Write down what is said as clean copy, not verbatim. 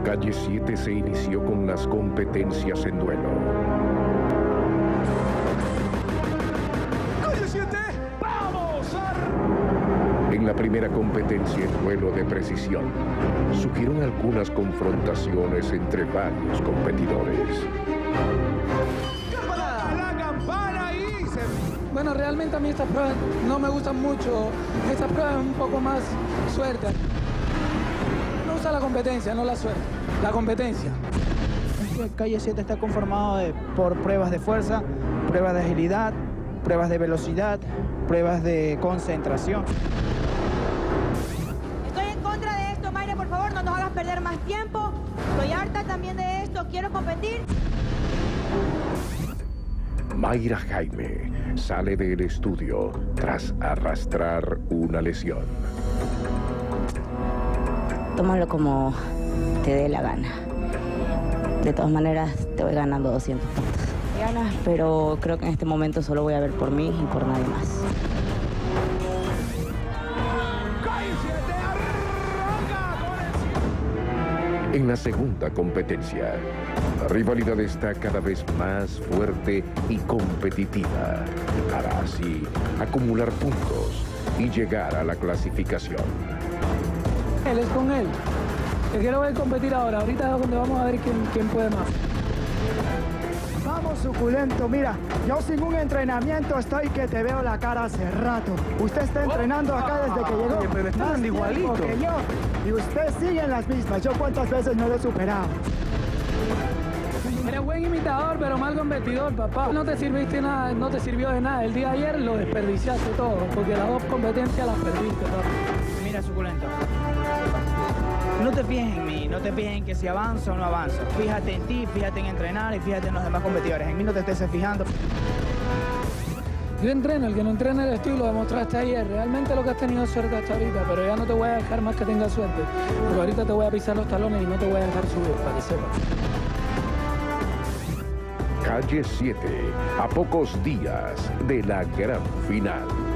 Calle 7 se inició con las competencias en duelo. ¡Calle 7! ¡Vamos! En la primera competencia en duelo de precisión, surgieron algunas confrontaciones entre varios competidores. ¡La campana y Bueno, realmente a mí estas pruebas no me gustan mucho. Estas pruebas es un poco más suerte. Me gusta la competencia, no la suerte. La competencia. Calle 7 está conformado por pruebas de fuerza, pruebas de agilidad, pruebas de velocidad, pruebas de concentración. Estoy en contra de esto, Mayra, por favor, no nos hagas perder más tiempo. Estoy harta también de esto, quiero competir. Mayra Jaime sale del estudio tras arrastrar una lesión. Tómalo como te dé la gana. De todas maneras, te voy ganando 200 puntos. Me ganas, pero creo que en este momento solo voy a ver por mí y por nadie más. Calle 7 arranca con el... En la segunda competencia, la rivalidad está cada vez más fuerte y competitiva, para así acumular puntos y llegar a la clasificación. Él es con él. El que lo voy a competir ahora. Ahorita es donde vamos a ver quién puede más. Vamos, suculento, mira, yo sin un entrenamiento estoy que te veo la cara hace rato. Usted está entrenando acá desde que llegó. Oye, pero están igualito que yo. Y usted sigue en las mismas. Yo cuántas veces no lo he superado. Eres buen imitador, pero mal competidor, papá. No te sirviste nada, no te sirvió de nada. El día de ayer lo desperdiciaste todo, porque las dos competencias las perdiste, papá. Mira, suculento. No te fijes en mí, no te fijes en que si avanzo o no avanzo. Fíjate en ti, fíjate en entrenar y fíjate en los demás competidores. En mí no te estés fijando. Yo entreno, el que no entrena eres tú y lo demostraste ayer. Realmente lo que has tenido es suerte hasta ahorita, pero ya no te voy a dejar más que tengas suerte. Porque ahorita te voy a pisar los talones y no te voy a dejar subir, para que sepas. Calle 7, a pocos días de la gran final.